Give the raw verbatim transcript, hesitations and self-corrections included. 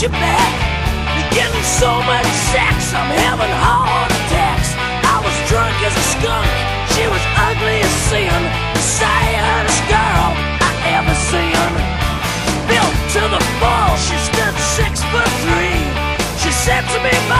you back. You're getting so much sex, I'm having heart attacks. I was drunk as a skunk, she was ugly as sin, the saddest girl I ever seen. Built to the full, she stood six foot three. She said to me,